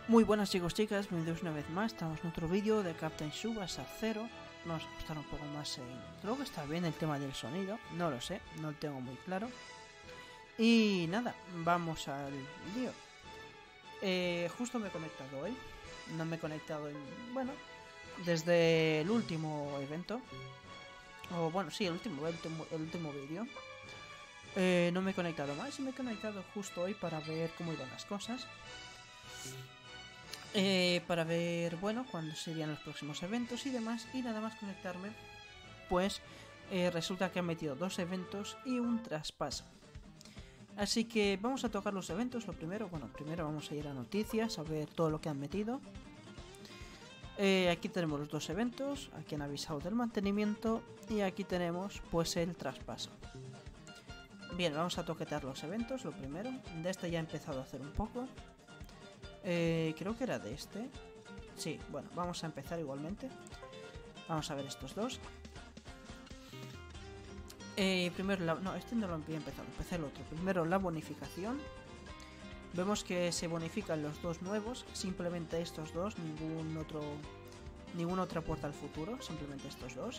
Muy buenas chicos, chicas, bienvenidos una vez más. Estamos en otro vídeo de Captain Tsubasa 0. Vamos a ajustar un poco más en... Creo que está bien el tema del sonido, no lo sé, no lo tengo muy claro. Y nada, vamos al lío. Justo me he conectado hoy. No me he conectado en... Bueno, desde el último evento. O bueno, sí, el último vídeo. No me he conectado más y me he conectado justo hoy para ver cómo iban las cosas. Para ver, bueno, cuándo serían los próximos eventos y demás. Y nada más conectarme, pues resulta que han metido 2 eventos y un traspaso. Así que vamos a tocar los eventos. Lo primero, bueno, primero vamos a ir a noticias, a ver todo lo que han metido. Aquí tenemos los 2 eventos, aquí han avisado del mantenimiento y aquí tenemos pues el traspaso. Bien, vamos a toquetear los eventos, lo primero. De este ya he empezado a hacer un poco. Creo que era de este. Sí, bueno, vamos a empezar igualmente. Vamos a ver estos dos. Primero, no, este no lo he empezado, empecé el otro. Primero la bonificación. Vemos que se bonifican los 2 nuevos, simplemente estos dos, ninguna otra puerta al futuro, simplemente estos dos.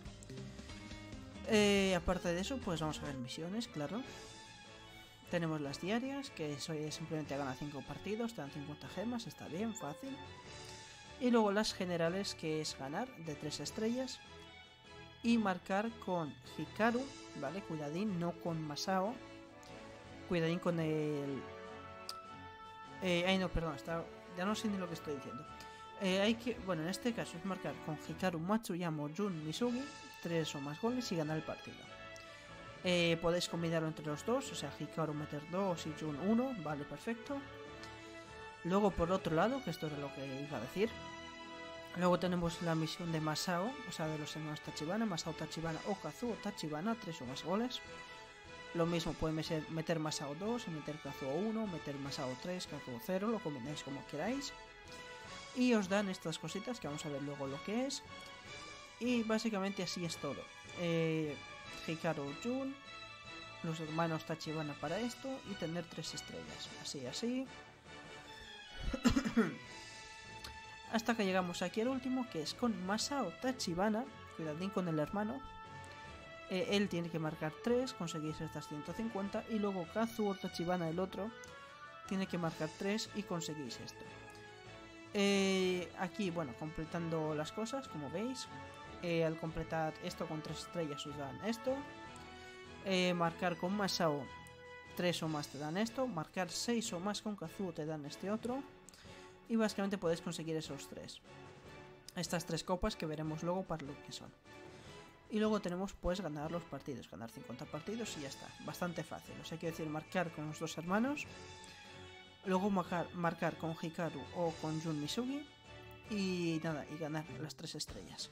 Aparte de eso, pues vamos a ver misiones, claro. Tenemos las diarias, que simplemente gana 5 partidos, te dan 50 gemas, está bien, fácil. Y luego las generales, que es ganar de 3 estrellas y marcar con Hikaru, ¿vale? Cuidadín, no con Masao. Cuidadín con el... no, perdón, ya no sé ni lo que estoy diciendo. Bueno, en este caso es marcar con Hikaru, Matsuyama, Jun, Misugi, 3 o más goles y ganar el partido. Podéis combinarlo entre los dos, o sea, Hikaru meter 2 y Jun 1, vale, perfecto. Luego por otro lado, que esto era lo que iba a decir, luego tenemos la misión de Masao, o sea, de los hermanos Tachibana, Masao Tachibana o Kazuo Tachibana, 3 o más goles. Lo mismo, pueden meter Masao 2 y meter Kazuo 1, meter Masao 3, Kazuo 0, lo combináis como queráis. Y os dan estas cositas que vamos a ver luego lo que es. Y básicamente así es todo. Hikaru, Jun, los hermanos Tachibana para esto y tener 3 estrellas. Así. Hasta que llegamos aquí al último, que es con Masao Tachibana. Cuidadín con el hermano. Él tiene que marcar 3, conseguís estas 150. Y luego Kazuo Tachibana, el otro, tiene que marcar 3 y conseguís esto. Aquí, bueno, completando las cosas, como veis. Al completar esto con 3 estrellas os dan esto. Marcar con Masao 3 o más te dan esto. Marcar 6 o más con Kazuo te dan este otro. Y básicamente podéis conseguir esos 3. Estas 3 copas que veremos luego para lo que son. Y luego tenemos pues ganar los partidos. Ganar 50 partidos y ya está. Bastante fácil. O sea, quiero decir, marcar con los 2 hermanos. Luego marcar con Hikaru o con Jun Misugi. Y nada, y ganar las 3 estrellas.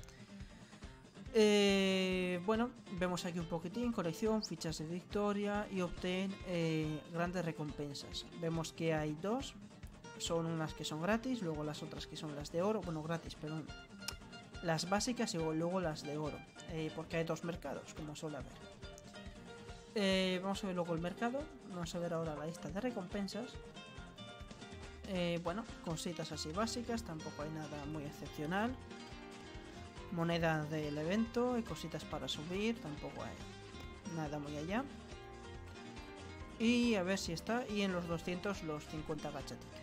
Bueno, vemos aquí un poquitín, colección, fichas de victoria y obtén grandes recompensas. Vemos que hay 2, son unas que son gratis, luego las otras que son las de oro, bueno, gratis, perdón, las básicas y luego las de oro, porque hay 2 mercados, como suele haber. Vamos a ver luego el mercado, vamos a ver ahora la lista de recompensas. Bueno, cositas así básicas, tampoco hay nada muy excepcional. Moneda del evento y cositas para subir, tampoco hay nada muy allá. Y a ver si está, y en los 200 los 50 gacha ticket.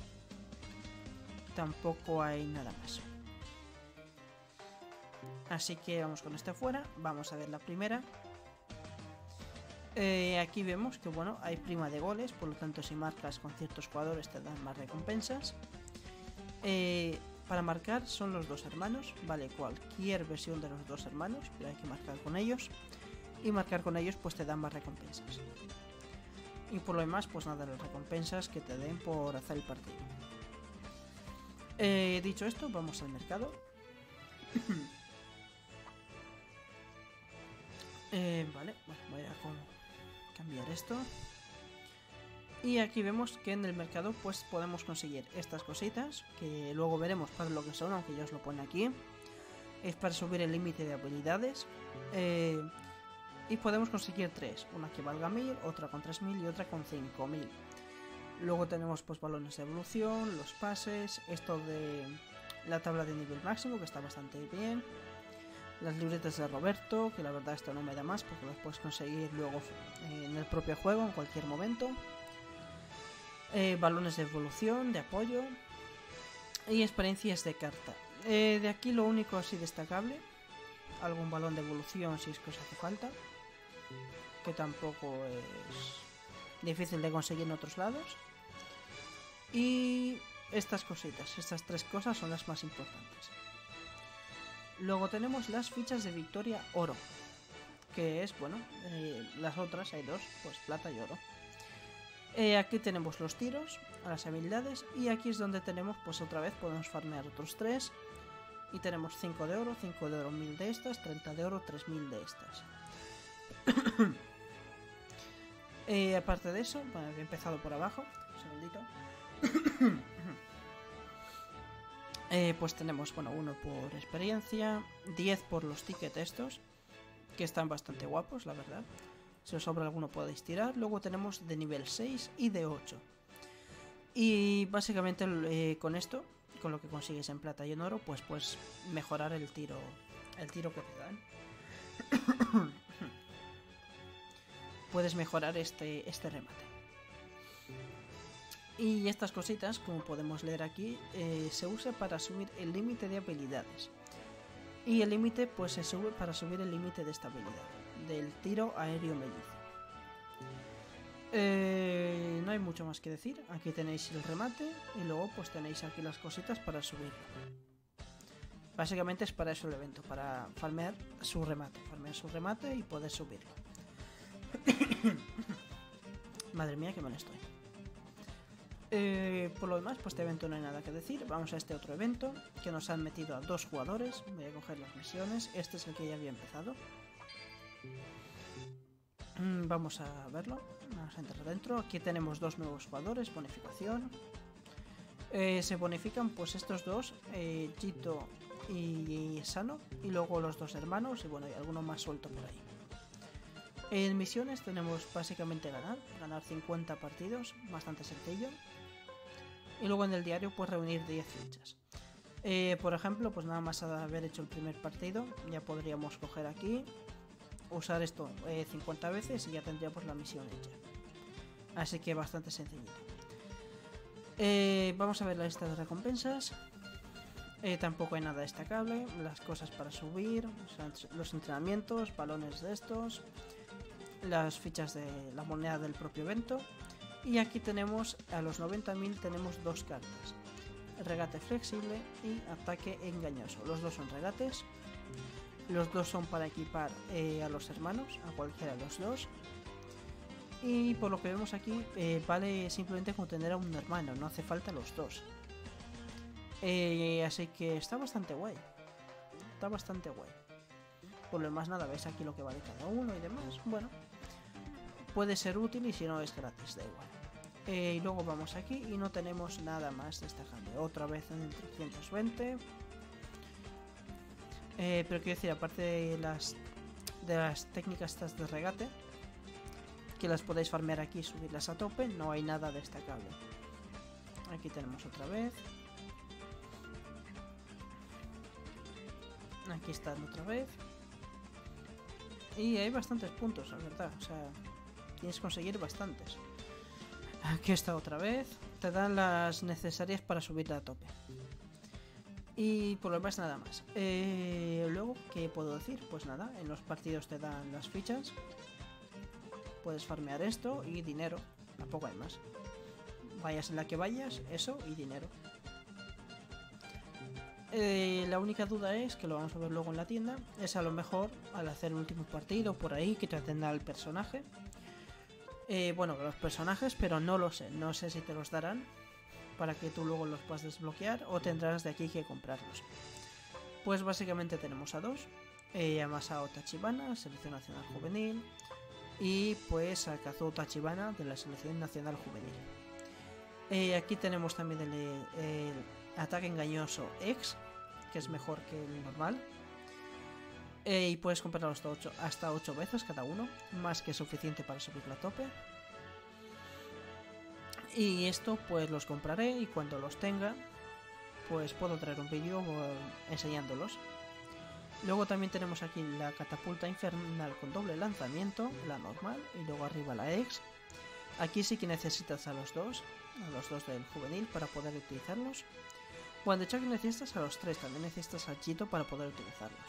Tampoco hay nada más. Así que vamos con esta fuera, vamos a ver la primera. Aquí vemos que bueno, hay prima de goles, por lo tanto si marcas con ciertos jugadores te dan más recompensas. Para marcar son los 2 hermanos, vale, cualquier versión de los 2 hermanos, pero hay que marcar con ellos. Y marcar con ellos pues te dan más recompensas. Y por lo demás pues nada, las recompensas que te den por hacer el partido. Dicho esto, vamos al mercado. Vale, bueno, voy a cambiar esto. Y aquí vemos que en el mercado pues podemos conseguir estas cositas, que luego veremos para lo que son, aunque ya os lo pone aquí. Es para subir el límite de habilidades. Y podemos conseguir 3, una que valga 1000, otra con 3000 y otra con 5000. Luego tenemos pues balones de evolución, los pases, esto de la tabla de nivel máximo, que está bastante bien. Las libretas de Roberto, que la verdad esto no me da más porque las puedes conseguir luego en el propio juego en cualquier momento. Balones de evolución, de apoyo y experiencias de carta. De aquí lo único así destacable, algún balón de evolución si es que os hace falta, que tampoco es difícil de conseguir en otros lados. Y estas cositas, estas tres cosas son las más importantes. Luego tenemos las fichas de victoria oro, que es, bueno, las otras hay dos, pues plata y oro. Aquí tenemos los tiros, las habilidades, y aquí es donde tenemos, pues otra vez podemos farmear otros 3. Y tenemos 5 de oro, 1000 de estas, 30 de oro, 3000 de estas. Aparte de eso, bueno, he empezado por abajo, un segundito. Pues tenemos, bueno, 1 por experiencia, 10 por los tickets estos, que están bastante guapos, la verdad. Si os sobra alguno podéis tirar. Luego tenemos de nivel 6 y de 8. Y básicamente con esto, con lo que consigues en plata y en oro, pues puedes mejorar el tiro que te dan. Puedes mejorar este remate. Y estas cositas, como podemos leer aquí, se usa para subir el límite de habilidades. Y el límite pues se sube para subir el límite de esta habilidad, del tiro aéreo mellizo. No hay mucho más que decir. Aquí tenéis el remate y luego pues tenéis aquí las cositas para subirlo. Básicamente es para eso el evento, para farmear su remate y poder subirlo. Madre mía, qué mal estoy. Por lo demás, pues este evento no hay nada que decir. Vamos a este otro evento, que nos han metido a 2 jugadores. Voy a coger las misiones. Este es el que ya había empezado. Vamos a verlo. Vamos a entrar dentro. Aquí tenemos 2 nuevos jugadores, bonificación. Se bonifican pues estos dos, Jito y Sano, y luego los 2 hermanos, y bueno, hay alguno más suelto por ahí. En misiones tenemos básicamente ganar 50 partidos, bastante sencillo. Y luego en el diario pues reunir 10 fichas. Por ejemplo, pues nada más haber hecho el primer partido, ya podríamos coger aquí, usar esto 50 veces y ya tendríamos la misión hecha. Así que bastante sencillito. Vamos a ver la lista de recompensas. Tampoco hay nada destacable. Las cosas para subir, los entrenamientos, balones de estos, las fichas de la moneda del propio evento. Y aquí tenemos a los 90.000 tenemos 2 cartas, regate flexible y ataque engañoso. Los 2 son regates, los 2 son para equipar a los hermanos, a cualquiera de los 2. Y por lo que vemos aquí vale simplemente con tener a un hermano, no hace falta los 2. Así que está bastante guay. Está bastante guay. Por lo demás nada, veis aquí lo que vale cada uno y demás. Bueno, puede ser útil y si no es gratis, da igual. Y luego vamos aquí y no tenemos nada más destacable. Otra vez en el 320. Pero quiero decir, aparte de las técnicas estas de regate, que las podéis farmear aquí y subirlas a tope, no hay nada destacable. Aquí tenemos otra vez. Aquí están otra vez. Y hay bastantes puntos, la verdad. O sea, tienes que conseguir bastantes. Aquí está otra vez. Te dan las necesarias para subirla a tope. Y por lo demás nada más. Luego, ¿qué puedo decir? Pues nada, en los partidos te dan las fichas. Puedes farmear esto y dinero. Tampoco hay más. Vayas en la que vayas, eso y dinero. La única duda es, que lo vamos a ver luego en la tienda, es a lo mejor al hacer el último partido por ahí que te atenderá el personaje. Bueno, los personajes, pero no lo sé. No sé si te los darán para que tú luego los puedas desbloquear o tendrás de aquí que comprarlos. Pues básicamente tenemos a 2. A Masao Tachibana, Selección Nacional Juvenil. Y pues a Kazuo Tachibana de la Selección Nacional Juvenil. Aquí tenemos también el ataque engañoso X, que es mejor que el normal. Y puedes comprarlos hasta 8 veces cada uno, más que suficiente para subirlo a tope. Y esto pues los compraré y cuando los tenga pues puedo traer un vídeo enseñándolos. Luego también tenemos aquí la catapulta infernal con doble lanzamiento, la normal, y luego arriba la X. Aquí sí que necesitas a los dos del juvenil para poder utilizarlos. Bueno, de hecho aquí necesitas a los tres, también necesitas a Chito para poder utilizarlos.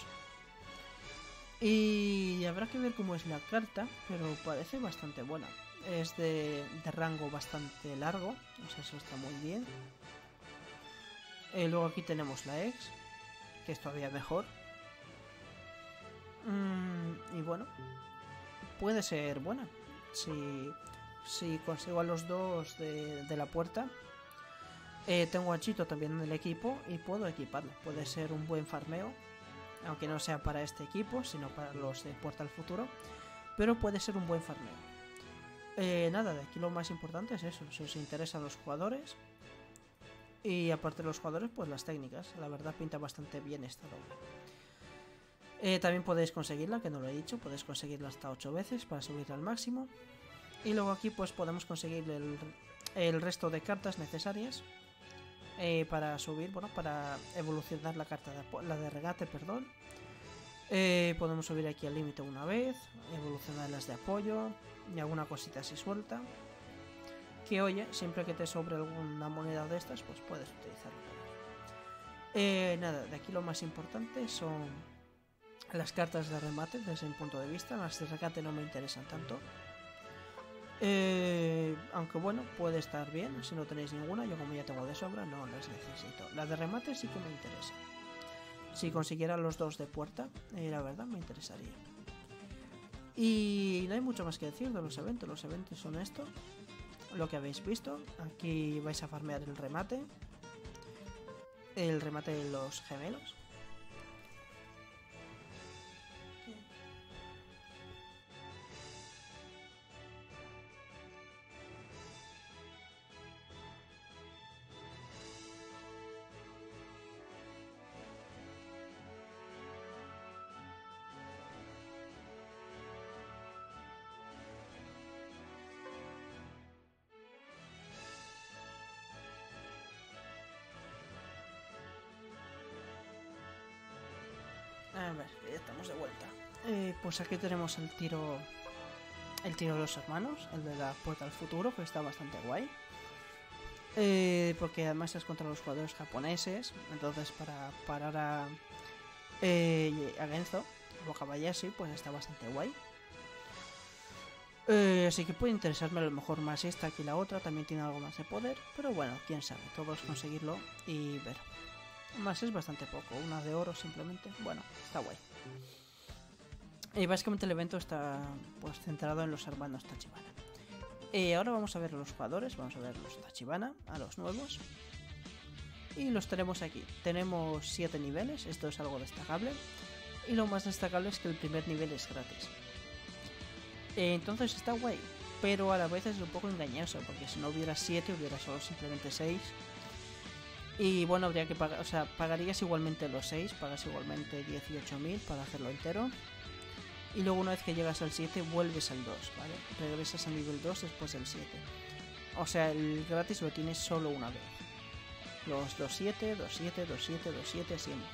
Y habrá que ver cómo es la carta, pero parece bastante buena. Es de rango bastante largo, o sea, eso está muy bien. Luego aquí tenemos la X, que es todavía mejor. Y bueno, puede ser buena. Si consigo a los dos de la puerta, tengo a Chito también en el equipo y puedo equiparlo. Puede ser un buen farmeo, aunque no sea para este equipo, sino para los de Puerta al Futuro. Pero puede ser un buen farmeo. Nada, de aquí lo más importante es eso, si os interesan los jugadores. Y aparte de los jugadores, pues las técnicas. La verdad pinta bastante bien esta doble. También podéis conseguirla, que no lo he dicho, podéis conseguirla hasta 8 veces para subirla al máximo. Y luego aquí pues podemos conseguir el resto de cartas necesarias para subir, bueno, para evolucionar la carta la de regate, perdón. Podemos subir aquí al límite una vez, evolucionar las de apoyo y alguna cosita así suelta. Que oye, siempre que te sobre alguna moneda de estas, pues puedes utilizarla. Nada, de aquí lo más importante son las cartas de remate desde mi punto de vista. Las de regate no me interesan tanto. Aunque bueno, puede estar bien si no tenéis ninguna. Yo como ya tengo de sobra, no las necesito. Las de remate sí que me interesa. Si consiguiera los dos de puerta, la verdad me interesaría. Y no hay mucho más que decir de los eventos. Los eventos son esto, lo que habéis visto. Aquí vais a farmear el remate de los gemelos. A ver, ya estamos de vuelta. Pues aquí tenemos el tiro de los hermanos, el de la Puerta al Futuro, que está bastante guay. Porque además es contra los jugadores japoneses. Entonces para parar a Genzo o Kabayashi, pues está bastante guay. Así que puede interesarme a lo mejor más esta que la otra. También tiene algo más de poder, pero bueno, quién sabe. Todo es conseguirlo y ver. Más es bastante poco, una de oro simplemente. Bueno, está guay. Y básicamente el evento está pues centrado en los hermanos Tachibana. Ahora vamos a ver a los jugadores, vamos a ver los Tachibana, a los nuevos. Y los tenemos aquí. Tenemos 7 niveles, esto es algo destacable. Y lo más destacable es que el primer nivel es gratis. Entonces está guay, pero a la vez es un poco engañoso, porque si no hubiera 7, hubiera solo simplemente 6. Y bueno, habría que pagar, o sea, pagarías igualmente los 6, pagas igualmente 18.000 para hacerlo entero. Y luego una vez que llegas al 7 vuelves al 2, ¿vale? Regresas al nivel 2 después del 7. O sea, el gratis lo tienes solo una vez. Los 2-7, 2-7, 2-7, 2-7 siempre.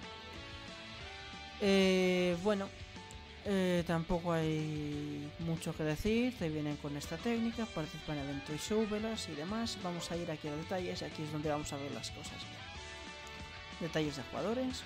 Bueno, tampoco hay mucho que decir. Te vienen con esta técnica, participa en el evento y súbelas y demás. Vamos a ir aquí a detalles, aquí es donde vamos a ver las cosas bien. Detalles de jugadores.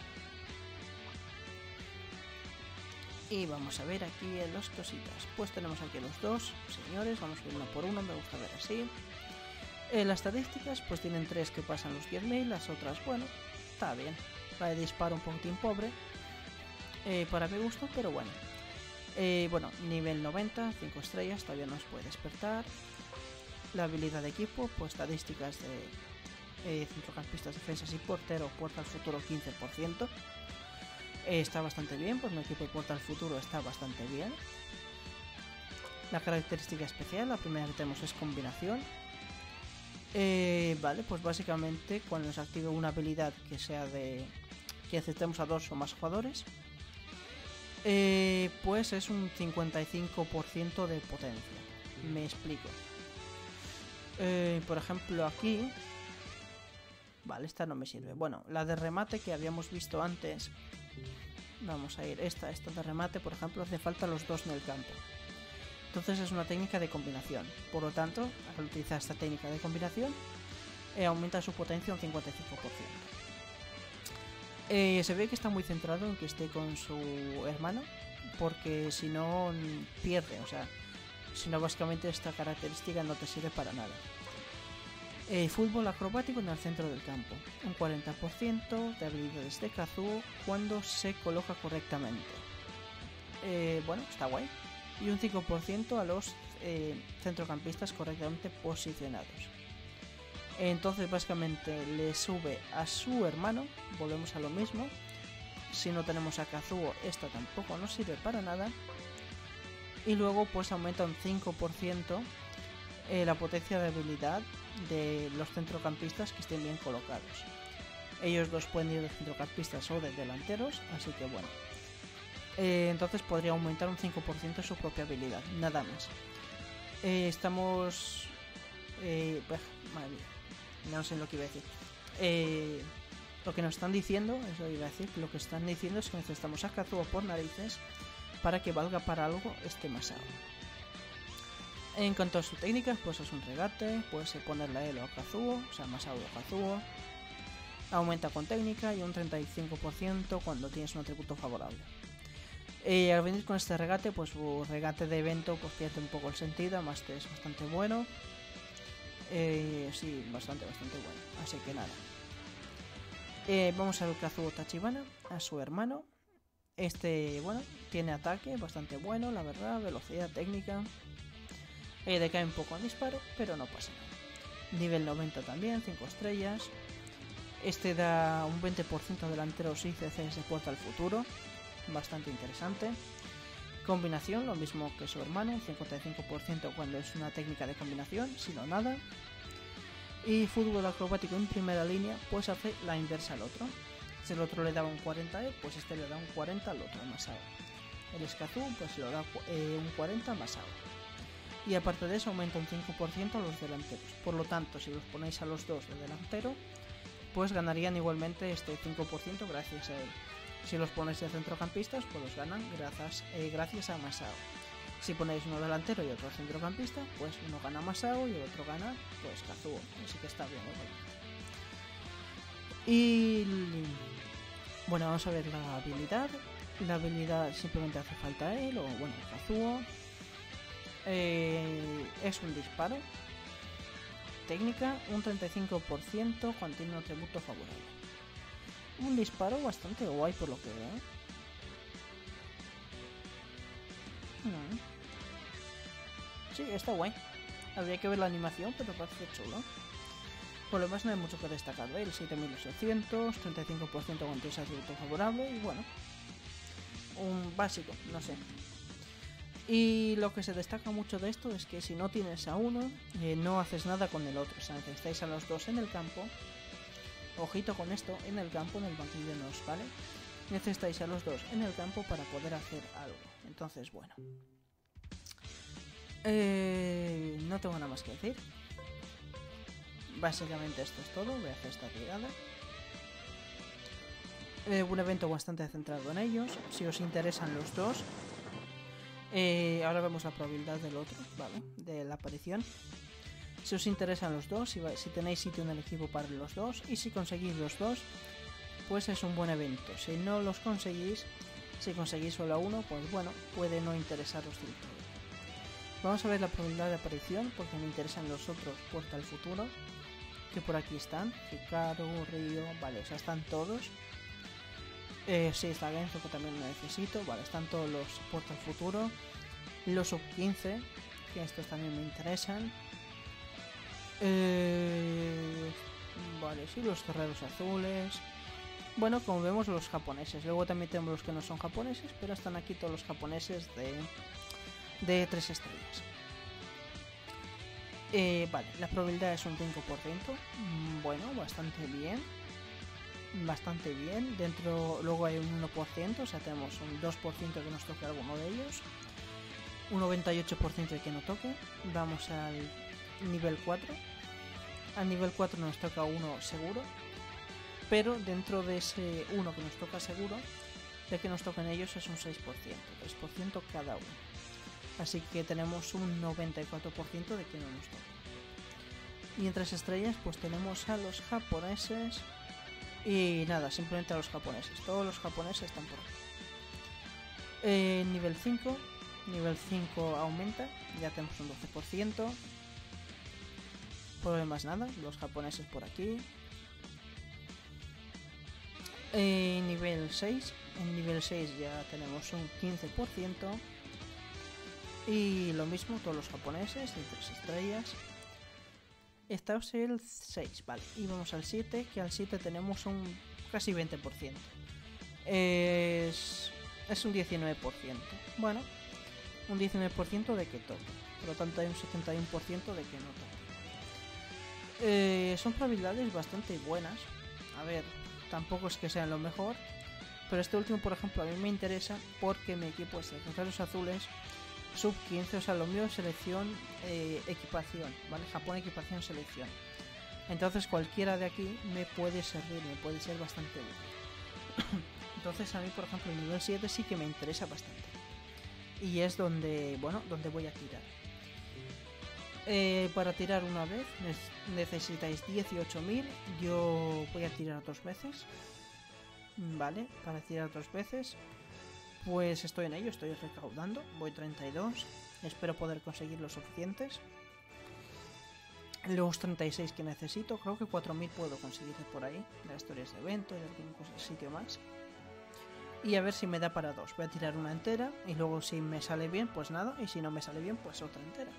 Y vamos a ver aquí en las cositas. Pues tenemos aquí los dos señores, vamos a ir uno por uno, me gusta ver así. Las estadísticas, pues tienen 3 que pasan los 10.000, las otras, bueno, está bien. La de disparo un poquitín pobre, para mi gusto, pero bueno. Bueno, nivel 90, 5 estrellas, todavía no os puede despertar. La habilidad de equipo, pues estadísticas de centrocampistas, defensas y portero, Puerta al Futuro 15%. Está bastante bien, pues mi equipo de Puerta al Futuro está bastante bien. La característica especial, la primera que tenemos es combinación. Vale, pues básicamente cuando nos active una habilidad que sea de que aceptemos a 2 o más jugadores, pues es un 55% de potencia. Me explico. Por ejemplo, aquí... Vale, esta no me sirve. Bueno, la de remate que habíamos visto antes. Vamos a ir. Esta de remate, por ejemplo, hace falta los dos en el campo. Entonces es una técnica de combinación. Por lo tanto, al utilizar esta técnica de combinación, aumenta su potencia un 55%. Se ve que está muy centrado en que esté con su hermano, porque si no pierde, o sea, si no básicamente esta característica no te sirve para nada. Fútbol acrobático en el centro del campo, un 40% de habilidades de Kazuo cuando se coloca correctamente. Bueno, está guay. Y un 5% a los centrocampistas correctamente posicionados. Entonces básicamente le sube a su hermano, volvemos a lo mismo. Si no tenemos a Kazuo, esta tampoco nos sirve para nada. Y luego pues aumenta un 5% la potencia de habilidad de los centrocampistas que estén bien colocados. Ellos dos pueden ir de centrocampistas o de delanteros, así que bueno. Entonces podría aumentar un 5% su propia habilidad, nada más. Estamos... madre mía, no sé lo que iba a decir. Lo que nos están diciendo, eso iba a decir, lo que están diciendo es que necesitamos a Kazuo por narices para que valga para algo este Masao. En cuanto a su técnica, pues es un regate, puedes ponerle a él o a Kazuo, o sea, Masao o Kazuo. Aumenta con técnica y un 35% cuando tienes un atributo favorable. Al venir con este regate, pues su regate de evento pues pierde un poco el sentido, además que es bastante bueno. Sí, bastante bueno, así que nada. Vamos a ver Kazuo Tachibana, a su hermano. Bueno, tiene ataque bastante bueno, la verdad, velocidad, técnica. Decae un poco al disparo, pero no pasa nada. Nivel 90 también, 5 estrellas. Este da un 20% delanteros ICCs de Puerta al Futuro, bastante interesante. Combinación, lo mismo que su hermano, un 55% cuando es una técnica de combinación, si no nada. Y fútbol acrobático en primera línea, pues hace la inversa al otro. Si el otro le daba un 40 a él, pues este le da un 40 al otro, Masao. El Kazuo pues le da un 40 a Masao. Y aparte de eso aumenta un 5% a los delanteros. Por lo tanto, si los ponéis a los dos de delantero, pues ganarían igualmente este 5% gracias a él. Si los ponéis de centrocampistas, pues los ganan gracias a Masao. Si ponéis uno delantero y otro centrocampista, pues uno gana Masao y el otro gana pues Kazuo. Así que está bien, ¿no? Y bueno, vamos a ver la habilidad. La habilidad simplemente hace falta él o bueno, Kazuo. Es un disparo. Técnica, un 35% cuando tiene un atributo favorable. Un disparo bastante guay por lo que veo. Sí, está guay. Habría que ver la animación, pero parece chulo. Por lo demás no hay mucho que destacar de él. 7800, 35% cuando tiene atributo favorable y bueno. Un básico, no sé. Y lo que se destaca mucho de esto es que si no tienes a uno, no haces nada con el otro. O sea, necesitáis a los dos en el campo. Ojito con esto, en el campo, en el banquillo no os vale. Necesitáis a los dos en el campo para poder hacer algo. Entonces, bueno. No tengo nada más que decir. Básicamente esto es todo. Voy a hacer esta tirada. Un evento bastante centrado en ellos. Si os interesan los dos. Ahora vemos la probabilidad del otro, ¿vale? De la aparición. Si os interesan los dos, si tenéis sitio en el equipo para los dos, y si conseguís los dos, pues es un buen evento. Si no los conseguís, si conseguís solo a uno, pues bueno, puede no interesaros del todo. Vamos a ver la probabilidad de aparición, porque me interesan los otros Puerta al Futuro, que por aquí están. Hikaru, Ryo, vale, o sea, están todos. Sí, está Genzo, que también lo necesito. Vale, están todos los Puerta al Futuro. Los sub 15, que estos también me interesan. Vale, sí, los guerreros azules. Bueno, como vemos, los japoneses. Luego también tenemos los que no son japoneses, pero están aquí todos los japoneses de 3 estrellas. Vale, la probabilidad es un 5%. Bueno, bastante bien. Bastante bien. Dentro luego hay un 1%, o sea, tenemos un 2% que nos toque alguno de ellos. Un 98% de que no toque. Vamos al nivel 4. Al nivel 4 nos toca uno seguro, pero dentro de ese uno que nos toca seguro, de que nos toquen ellos es un 6%, 3% cada uno. Así que tenemos un 94% de que no nos toca. Y en 3 estrellas pues tenemos a los japoneses. Y nada, simplemente a los japoneses. Todos los japoneses están por aquí. Nivel 5. Nivel 5 aumenta. Ya tenemos un 12%. Por lo demás nada, los japoneses por aquí. Nivel 6. En nivel 6 ya tenemos un 15%. Y lo mismo, todos los japoneses de 3 estrellas. Esta es el 6, vale. Y vamos al 7, que al 7 tenemos un casi 20%. Es un 19%. Bueno, un 19% de que toque. Por lo tanto hay un 71% de que no toque. Son probabilidades bastante buenas. A ver, tampoco es que sean lo mejor. Pero este último, por ejemplo, a mí me interesa porque mi equipo es de Guerreros Azules sub 15, o sea, lo mío es selección, equipación, ¿vale? Japón, equipación, selección. Entonces cualquiera de aquí me puede servir, me puede ser bastante útil. Entonces a mí, por ejemplo, el nivel 7 sí que me interesa bastante. Y es donde, bueno, donde voy a tirar. Para tirar una vez necesitáis 18.000, yo voy a tirar 2 veces. Vale, para tirar 2 veces. Pues estoy en ello, estoy recaudando, voy 32, espero poder conseguir los suficientes. Los 36 que necesito, creo que 4.000 puedo conseguir por ahí, de las historias de evento y de algún sitio más. Y a ver si me da para 2, voy a tirar una entera y luego si me sale bien, pues nada, y si no me sale bien, pues otra entera.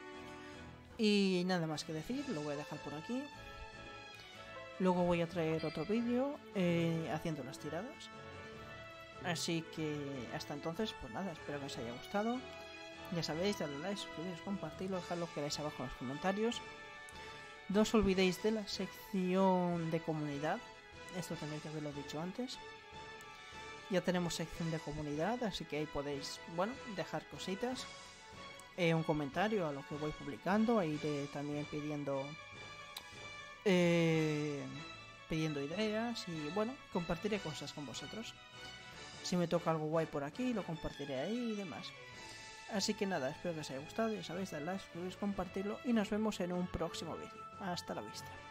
Y nada más que decir, lo voy a dejar por aquí. Luego voy a traer otro vídeo haciendo las tiradas. Así que hasta entonces, pues nada, espero que os haya gustado. Ya sabéis, darle like, suscribiros, compartirlo, dejad lo que queráis abajo en los comentarios. No os olvidéis de la sección de comunidad. Esto tenéis que haberlo dicho antes. Ya tenemos sección de comunidad, así que ahí podéis, bueno, dejar cositas. Un comentario a lo que voy publicando. Ahí iré también pidiendo ideas y bueno, compartiré cosas con vosotros. Si me toca algo guay por aquí, lo compartiré ahí y demás. Así que nada, espero que os haya gustado. Ya sabéis, darle like, suscribiros, compartirlo y nos vemos en un próximo vídeo. Hasta la vista.